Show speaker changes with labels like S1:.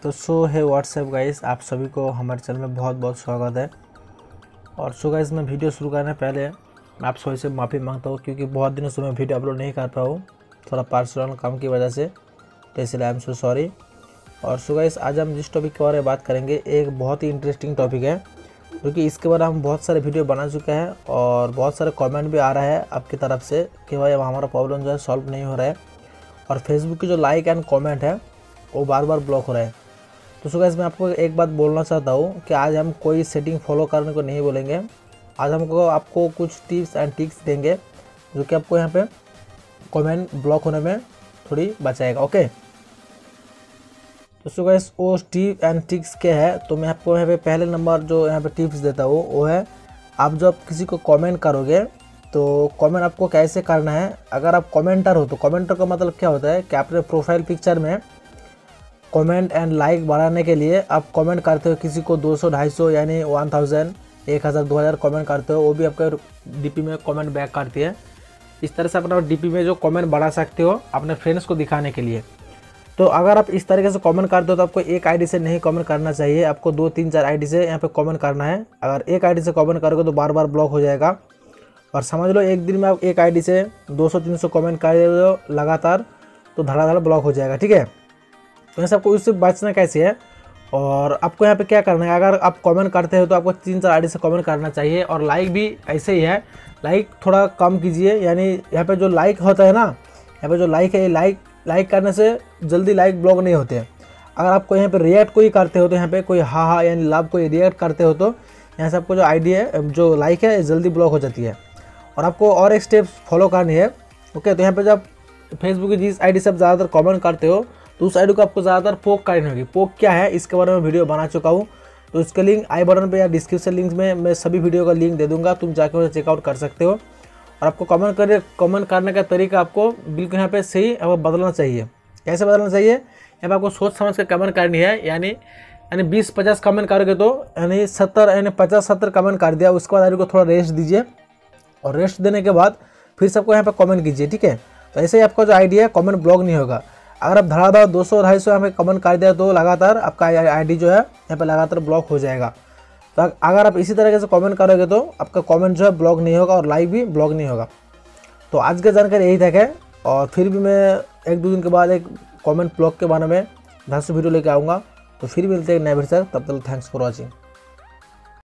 S1: तो है WhatsApp guys, आप सभी को हमारे चैनल में बहुत बहुत स्वागत है। और गाइस, मैं वीडियो शुरू करने पहले मैं आप सभी से माफ़ी मांगता हूँ क्योंकि बहुत दिनों से मैं वीडियो अपलोड नहीं कर पाया हूँ, थोड़ा पर्सनल काम की वजह से, तो इसलिए आई एम सो सॉरी। और गाइस, आज हम जिस टॉपिक के बारे में बात करेंगे एक बहुत ही इंटरेस्टिंग टॉपिक है, क्योंकि इसके बारे में हम बहुत सारे वीडियो बना चुके हैं और बहुत सारे कमेंट भी आ रहा है आपकी तरफ से कि भाई हमारा प्रॉब्लम जो है सॉल्व नहीं हो रहा है और फेसबुक की जो लाइक एंड कमेंट है वो बार बार ब्लॉक हो रहा है। तो गाइस, मैं आपको एक बात बोलना चाहता हूँ कि आज हम कोई सेटिंग फॉलो करने को नहीं बोलेंगे। आज आपको कुछ टिप्स एंड ट्रिक्स देंगे जो कि आपको यहाँ पे कमेंट ब्लॉक होने में थोड़ी बचाएगा। ओके, तो गाइस, वो टिप एंड ट्रिक्स क्या है, तो मैं आपको यहाँ पे पहले नंबर जो यहाँ पे टिप्स देता हूँ वो है, आप जब किसी को कमेंट करोगे तो कमेंट आपको कैसे करना है। अगर आप कमेंटर हो तो कमेंटर का मतलब क्या होता है कि अपने प्रोफाइल पिक्चर में कमेंट एंड लाइक बढ़ाने के लिए आप कमेंट करते हो, किसी को 200 250 यानी 1000 1000 2000 कमेंट करते हो, वो भी आपके डीपी में कमेंट बैक करती है। इस तरह से अपना डीपी में जो कमेंट बढ़ा सकते हो अपने फ्रेंड्स को दिखाने के लिए। तो अगर आप इस तरीके से कमेंट करते हो तो आपको एक आईडी से नहीं कमेंट करना चाहिए, आपको 2 3 4 आईडी से यहाँ पे कमेंट करना है। अगर एक आईडी से कमेंट करोगे तो बार बार ब्लॉक हो जाएगा। और समझ लो एक दिन में आप एक आईडी से 200 300 कमेंट कर रहे हो लगातार तो धड़ाधड़ ब्लॉक हो जाएगा। ठीक है, तो यहाँ से आपको उससे बचना कैसे है और आपको यहाँ पे क्या करना है। अगर आप कमेंट करते हो तो आपको 3 4 आईडी से कमेंट करना चाहिए। और लाइक भी ऐसे ही है, लाइक थोड़ा कम कीजिए। यानी यहाँ पे जो लाइक होता है ना, यहाँ पे जो लाइक है, लाइक करने से जल्दी लाइक ब्लॉक नहीं होते हैं। अगर आपको यहाँ पे रिएक्ट कोई करते हो तो यहाँ पे कोई हाँ यानी लव कोई रिएक्ट करते हो तो यहाँ से आपको जो आईडी है, जो लाइक है, जल्दी ब्लॉक हो जाती है। और आपको और एक स्टेप फॉलो करनी है। ओके, तो यहाँ पे जब फेसबुक की जिस आईडी से आप ज़्यादातर कमेंट करते हो तो उस आईडी को आपको ज़्यादातर पोक करनी होगी। पोक क्या है इसके बारे में वीडियो बना चुका हूँ, तो इसके लिंक आई बटन पे या डिस्क्रिप्शन लिंक में मैं सभी वीडियो का लिंक दे दूंगा, तुम जाके उसे चेकआउट कर सकते हो। और आपको कमेंट करने का तरीका आपको बिल्कुल यहाँ पे सही बदलना चाहिए। कैसे बदलना चाहिए, यहाँ पे आपको सोच समझ कर कमेंट करनी है। यानी 20-50 कमेंट करोगे तो यानी 50-70 कमेंट कर दिया, उसके बाद आईडी को थोड़ा रेस्ट दीजिए और रेस्ट देने के बाद फिर सबको यहाँ पे कमेंट कीजिए। ठीक है, तो ऐसे ही आपका जो आईडी है कमेंट ब्लॉक नहीं होगा। अगर आप धड़ाधड़ 200 250 यहाँ पे कमेंट कर दिया तो लगातार आपका आईडी जो है यहाँ पे लगातार ब्लॉक हो जाएगा। तो अगर आप इसी तरीके से कमेंट करोगे तो आपका कमेंट जो है ब्लॉक नहीं होगा और लाइक भी ब्लॉक नहीं होगा। तो आज का जानकारी यही तक है और फिर भी मैं 1-2 दिन के बाद एक कमेंट ब्लॉक के बारे में ढंग से वीडियो लेके आऊँगा। तो फिर मिलते हैं नए वीडियो से, तब तक थैंक्स फॉर वॉचिंग।